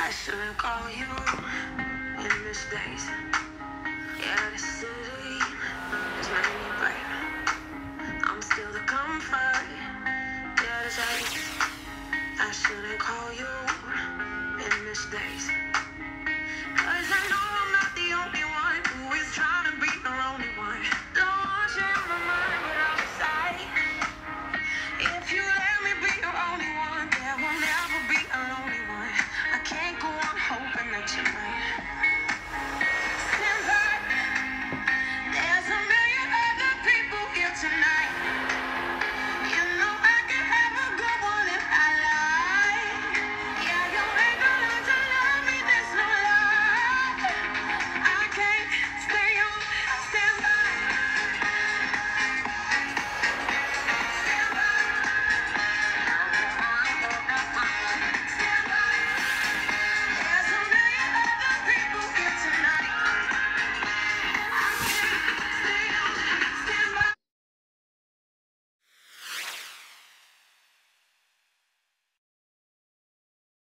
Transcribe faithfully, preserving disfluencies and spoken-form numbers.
I shouldn't call you in mistakes. Yeah, the city has made me break. I'm still the comfort. Yeah, the days. I shouldn't call you in mistakes.